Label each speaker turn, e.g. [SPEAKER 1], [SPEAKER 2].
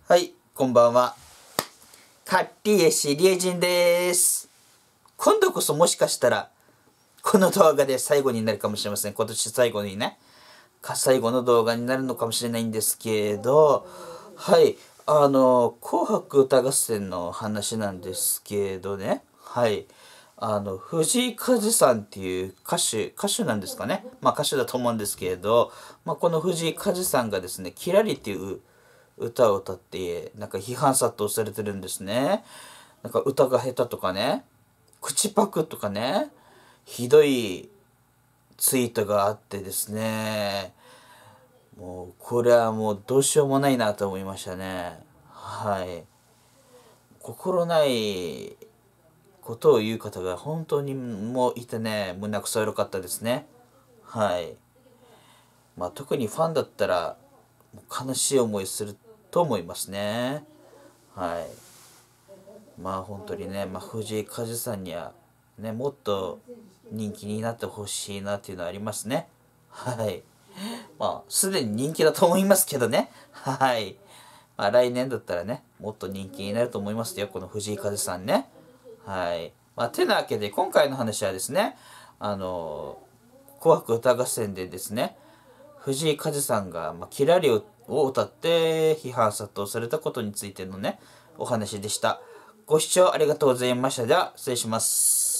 [SPEAKER 1] はい、こんばんは。カッリエシリエジンです。今度こそもしかしたら、この動画で最後になるかもしれません。今年最後にね。最後の動画になるのかもしれないんですけど、はい、紅白歌合戦の話なんですけどね。はい。藤井風さんっていう歌手なんですかね。まあ歌手だと思うんですけれど、まあこの藤井風さんがですね、キラリっていう歌を歌ってなんか批判殺到されてるんですね。なんか歌が下手とかね、口パクとかね、ひどいツイートがあってですね、もうこれはもうどうしようもないなと思いましたね。はい。心ないことを言う方が本当にもういてね、胸くそ悪かったですね。はい。まあ特にファンだったら悲しい思いすると思いますね。はい。まあ本当にね、藤井風さんにはね、もっと人気になってほしいなっていうのはありますね。はい。まあ、すでに人気だと思いますけどね。はい。まあ来年だったらね、もっと人気になると思いますよ、この藤井風さんね。はい。まあ、てなわけで、今回の話はですね、紅白歌合戦でですね、藤井風さんが、キラリを歌って批判殺到されたことについてのね、お話でした。ご視聴ありがとうございました。では、失礼します。